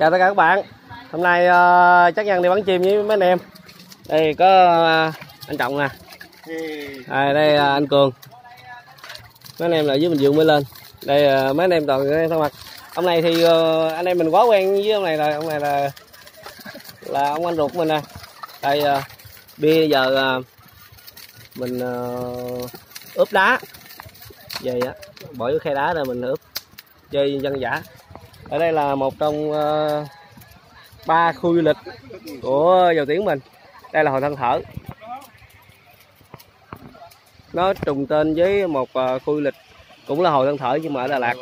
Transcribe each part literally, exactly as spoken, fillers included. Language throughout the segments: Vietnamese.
Chào tất cả các bạn. Hôm nay uh, chắc Nhân đi bắn chim với mấy anh em. Đây có uh, anh Trọng nè. À, đây uh, anh Cường. Mấy anh em là dưới Bình Dương mới lên. Đây uh, mấy anh em toàn thân mặt. Ông này thì uh, anh em mình quá quen với ông này rồi. Ông này là là ông anh ruột mình nè. Đây uh, bây giờ uh, mình uh, ướp đá. Vậy á, bỏ vô khe đá rồi mình ướp chơi dân dã. Ở đây là một trong uh, ba khu du lịch của Dầu Tiếng mình. Đây là Hồ Thân Thở. Nó trùng tên với một uh, khu du lịch cũng là Hồ Thân Thở nhưng mà ở Đà Lạt.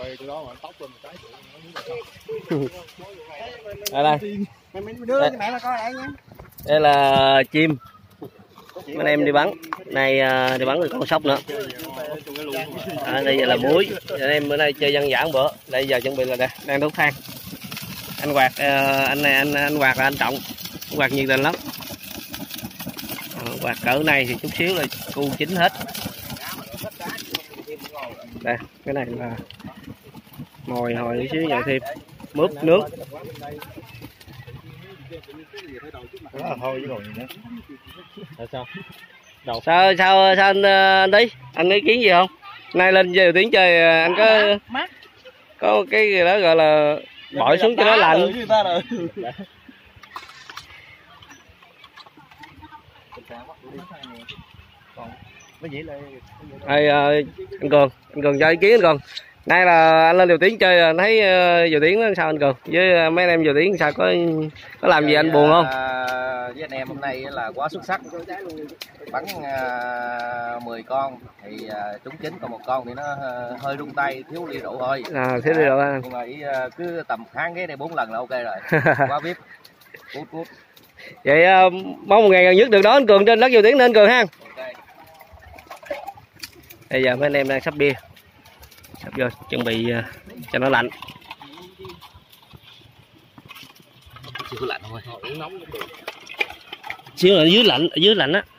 Đây, đây. Đây là chim. Mấy anh em đi bắn. Này uh, đi bắn được con sóc nữa. À, đây là muối. Anh em bữa nay chơi dân dã một bữa. Đây giờ chuẩn bị là đây, đang đốt than. Anh Quạt, uh, anh này anh anh Quạt là anh Trọng. Anh Quạt nhiệt tình lắm. Uh, quạt cỡ này thì chút xíu là cu chín hết. Đây, cái này là mồi hồi chút xíu nhờ thêm mướp nước. Thôi chứ còn gì nữa. Sao? Đầu. Sao sao sao anh, anh đi? Anh ý kiến gì không? Nay lên Dầu Tiếng chơi anh có có cái gì đó gọi là bỏ xuống cho nó lạnh. Đây, anh Cường, anh Cường cho ý kiến anh Cường. Nay là anh lên Dầu Tiếng chơi anh thấy Dầu Tiếng sao anh Cường? Với mấy anh em Dầu Tiếng sao có có làm gì anh buồn không? Với anh em hôm nay là quá xuất sắc. Bắn uh, mười con thì uh, trúng chín, còn một con thì nó uh, hơi rung tay, thiếu ly rượu thôi. À, thiếu ly rượu anh. Nhưng mà uh, cứ tầm kháng cái này bốn lần là ok rồi. Quá vip. Cút cút. Vậy uh, mong một ngày gần nhất được đó anh Cường trên đất Dầu Tiếng nên Cường ha. Okay. Bây giờ mấy anh em đang sắp bia. Sắp vô chuẩn bị uh, cho nó lạnh. Chưa lạnh thôi. Xíu ở dưới lạnh, ở dưới lạnh á.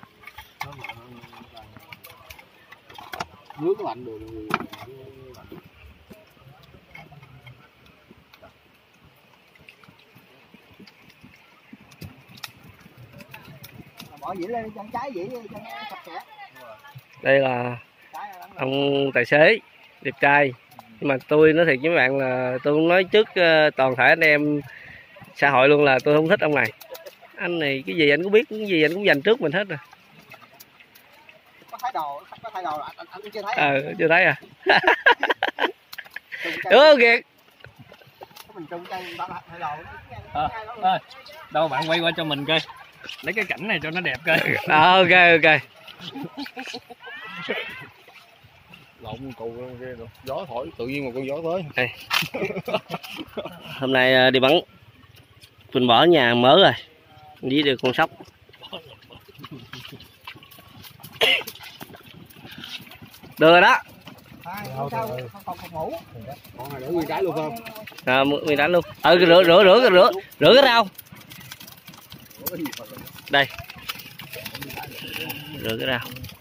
Nước lạnh được. Bỏ dĩa lên chân trái dĩa chân sạch sẽ. Đây là ông tài xế đẹp trai. Nhưng mà tôi nói thiệt với các bạn là tôi cũng nói trước toàn thể anh em xã hội luôn là tôi không thích ông này. Anh này cái gì anh cũng biết, cái gì anh cũng dành trước mình hết rồi. Có thái độ, có thái độ anh, anh chưa thấy. Ờ, à, chưa thấy à. Ủa kìa. Mình trông chân thái độ. À, à, đâu bạn quay qua cho mình coi. Lấy cái cảnh này cho nó đẹp coi. À, ok ok. Lộn cụ kia rồi, gió thổi tự nhiên một con gió tới. Đây. Hôm nay đi bắn mình bỏ nhà mới rồi. Với được con sóc. Được rồi đó. Con này để nguyên trái luôn không? À, nguyên trái luôn. Ừ, rửa rửa rửa rửa rửa cái rau. Đây. Rửa cái rau.